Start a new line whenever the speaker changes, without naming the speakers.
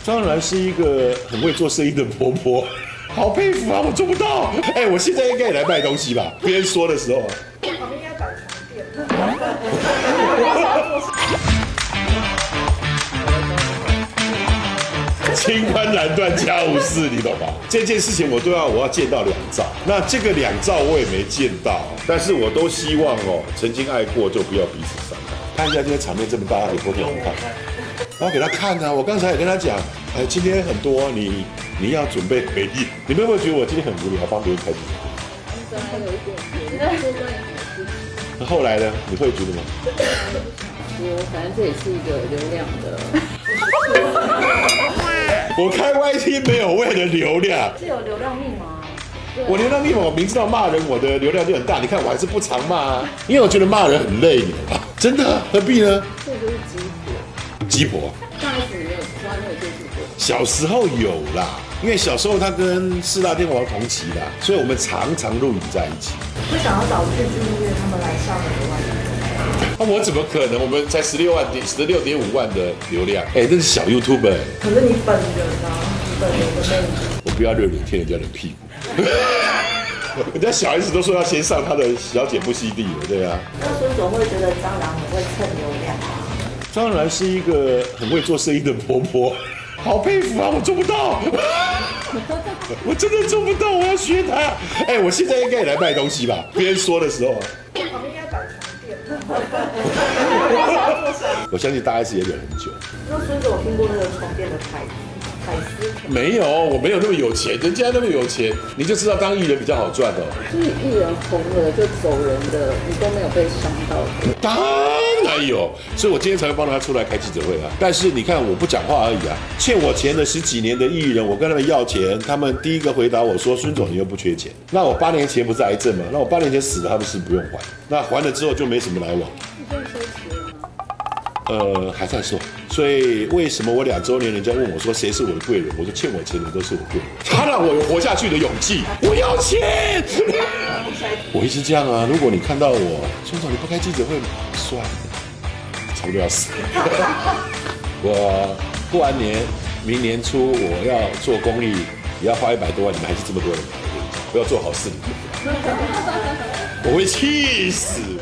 张然是一个很会做生意的婆婆，好佩服啊！我做不到。哎，我现在应该也来卖东西吧？别人说的时候啊。
旁边应该摆床垫。
清官难断家务事，你懂吗？这件事情我要见到2兆，那这个2兆我也没见到，但是我都希望哦，曾经爱过就不要彼此伤害。看一下今天场面这么大，给波天王看，然后给他看啊。我刚才也跟他讲，哎，今天很多你要准备回忆。你们有没有觉得我今天很无聊，帮别人开记者会？
本来有一点觉得说关于什么事情。
那后来呢？你会觉得吗？
反正这也是一个流量的。
我开 YT 没有为了流量，
是有流量密码。
我流量密码，我明知道骂人，我的流量就很大。你看我还是不常骂啊，因为我觉得骂人很累，你懂吗？真的，何必呢？
这就是鸡婆。
鸡婆。
上一次没有，从来没有接触过。
小时候有啦，因为小时候他跟4大天王同期啦，所以我们常常录影在一起。
会想要找剧剧院他们来上的1万人。
那我怎么可能？我们才16.5万的流量，哎，这是小 YouTuber。
可是你本人啊，你本人的魅力。
我不要热脸贴人家的屁股。人家小 S 都说要先上他的小姐不吸地了，对啊。
那孙总会觉得张然很会蹭流量啊。
张然是一个很会做生意的婆婆，好佩服啊！我做不到。我真的做不到，我要学他。哎，我现在应该也来卖东西吧？别人说的时候啊。
旁边应该摆床垫。
我相信大 S 也忍很久。
那孙总有听过那个床垫的牌子？
没有，我没有那么有钱，人家那么有钱，你就知道当艺人比较好赚哦。
就是艺人红了就走人的，你都没有被伤到的。
当然有，所以我今天才会帮他出来开记者会啊。但是你看，我不讲话而已啊。欠我钱的10几年的艺人，我跟他们要钱，他们第一个回答我说：“孙总，你又不缺钱。”那我8年前不是癌症吗？那我8年前死了，他们是不用还。那还了之后就没什么来往。还在说，所以为什么我2周年人家问我说谁是我的贵人，我说欠我钱的都是我贵人，他让我有活下去的勇气。我要钱，我一直这样啊。如果你看到我，孙总你不开记者会，算了，差不多要死。我过完年，明年初我要做公益，也要花100多万，你们还是这么多人，我要做好事，我会气死。